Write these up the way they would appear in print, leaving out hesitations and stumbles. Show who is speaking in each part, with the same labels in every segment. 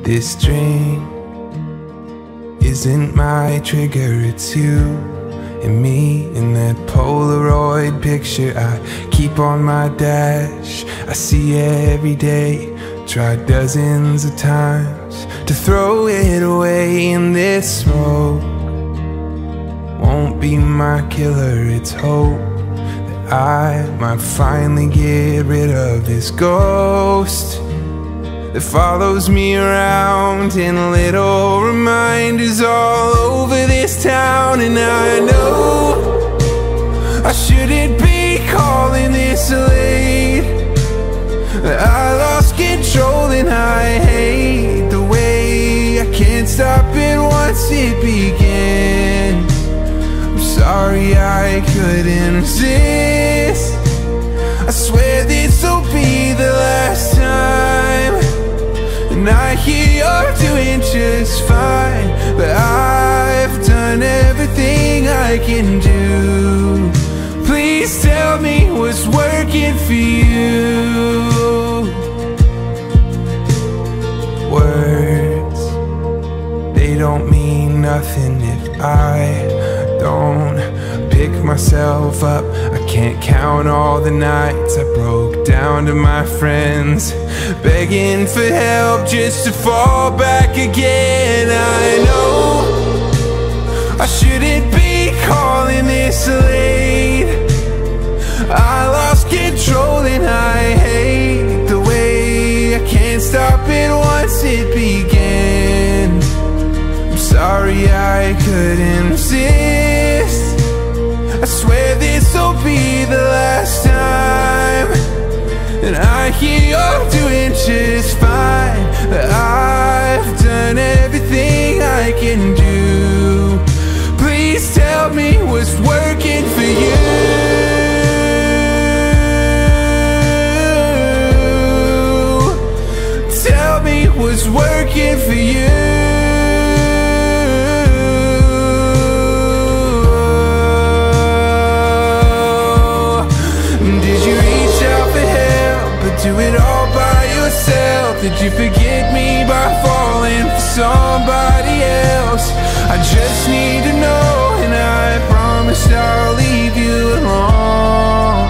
Speaker 1: This drink isn't my trigger, it's you and me in that Polaroid picture I keep on my dash. I see every day, tried dozens of times to throw it away, and this smoke won't be my killer. It's hope that I might finally get rid of this ghost that follows me around in little reminders all over this town. And I know I shouldn't be calling this late. I lost control and I hate the way I can't stop it once it begins. I'm sorry I couldn't resist. I swear this'll be the last time. And I hear you're doing just fine, but I've done everything I can do. Please tell me what's working for you. Words, they don't mean nothing if I don't pick myself up. I can't count all the nights I broke down to my friends, begging for help just to fall back again. I know I shouldn't be calling this late. I lost control and I hate the way I can't stop it once it begins. I'm sorry I couldn't resist. I swear this'll be the last time. And I hear you're doing just fine, but I've done everything I can do. Please tell me what's working for you. Tell me what's working for you. Do it all by yourself? Did you forget me by falling for somebody else? I just need to know, and I promise I'll leave you alone.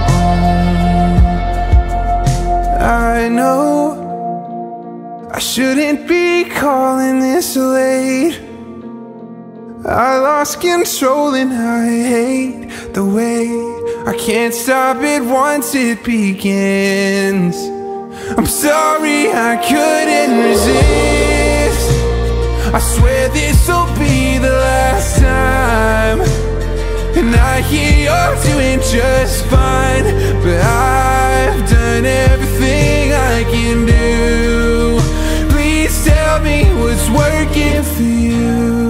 Speaker 1: I know I shouldn't be calling this late. I lost control and I hate the way I can't stop it once it begins. I'm sorry I couldn't resist. I swear this'll be the last time. And I hear you're doing just fine, but I've done everything I can do. Please tell me what's working for you.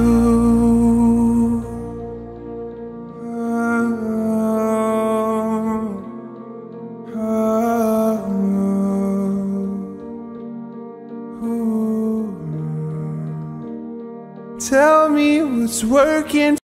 Speaker 1: Tell me what's working.